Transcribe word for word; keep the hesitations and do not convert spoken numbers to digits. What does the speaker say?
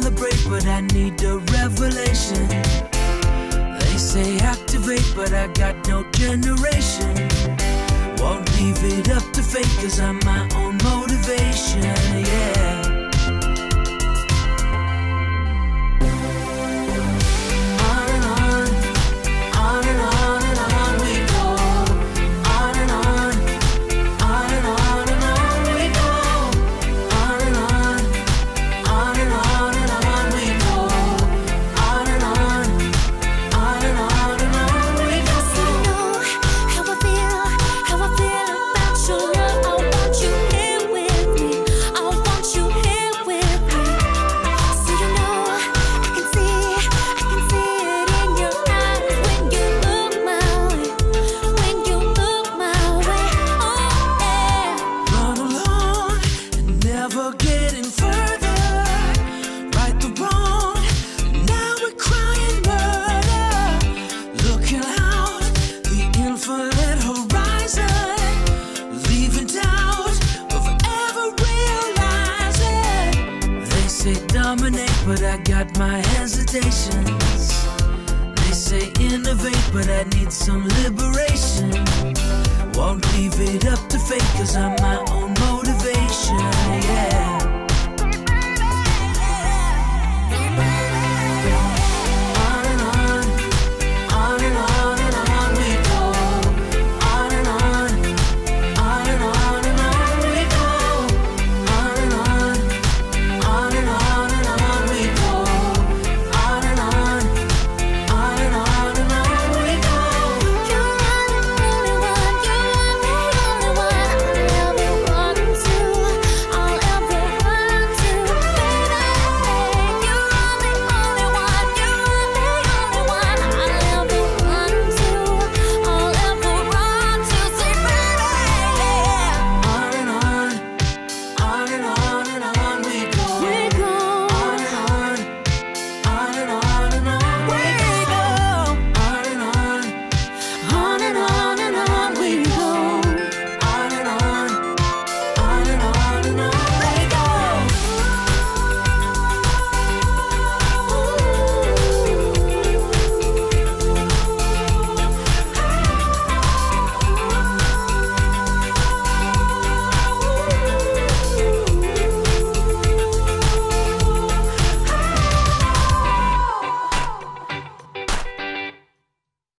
celebrate, but I need a revelation. They say activate, but I got no generation. Won't leave it up to fate, cause I'm my own motivation, yeah. Dominate, but I got my hesitations. They say innovate, but I need some liberation. Won't leave it up to fate, cause I'm my own motivation, yeah.